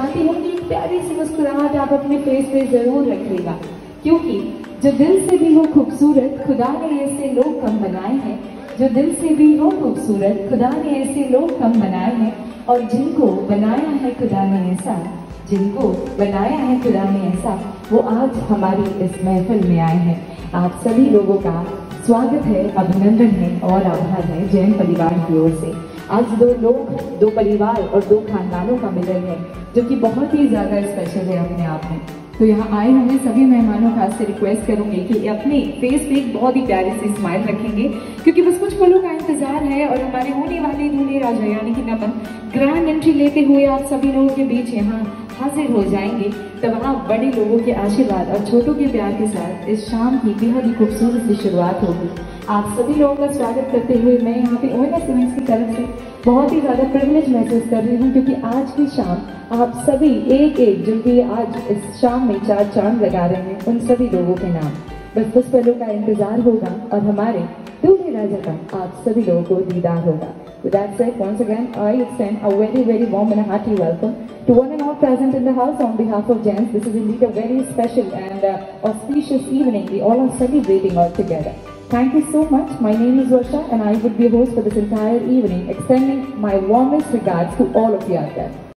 चाहती हूँ कि एक प्यारी सी मुस्कुराहट आप अपने फेस पे जरूर रखिएगा, क्योंकि जो दिल से भी हो खूबसूरत खुदा ने ऐसे लोग कम बनाए हैं। जो दिल से भी हो खूबसूरत खुदा ने ऐसे लोग कम बनाए हैं, और जिनको बनाया है खुदा ने ऐसा, जिनको बनाया है खुदा ने ऐसा, वो आज हमारी इस महफिल में आए हैं। आप सभी लोगों का स्वागत है, अभिनंदन है और आभार है जैन परिवार की ओर से। आज दो लोग, दो परिवार और दो खानदानों का मिलन है, जो कि बहुत ही ज्यादा स्पेशल है अपने आप में। तो यहाँ आए हुए सभी मेहमानों का आपसे रिक्वेस्ट करूंगी कि अपने फेस पे एक बहुत ही प्यारी सी स्माइल रखेंगे, क्योंकि बस कुछ पलों का इंतजार है और हमारे होने वाले दूल्हे राजा यानी कि नमन ग्रैंड एंट्री लेते हुए आप सभी लोगों के बीच यहाँ हाजिर हो जाएंगे। तब आप बड़े लोगों के आशीर्वाद और छोटों के प्यार के साथ इस शाम की बेहद ही खूबसूरत सी शुरुआत होगी। आप सभी लोगों का स्वागत करते हुए मैं यहाँ पे ONS इवेंट्स की तरफ से बहुत ही ज्यादा प्रिविलेज महसूस कर रही हूँ, क्योंकि आज की शाम आप सभी एक एक जो भी आज इस शाम में 4 चांद लगा रहे हैं, उन सभी लोगों के नाम बस कुछ पलों का इंतजार होगा और हमारे दूल्हे राजा का आप सभी लोगों को दीदार होगा। With that said, once again, I extend a very, very warm and a hearty welcome to one and all present in the house on behalf of Gents. This is indeed a very special and auspicious evening. We all are celebrating all together. Thank you so much. My name is Varsha and I would be a host for this entire evening, extending my warmest regards to all of you out there.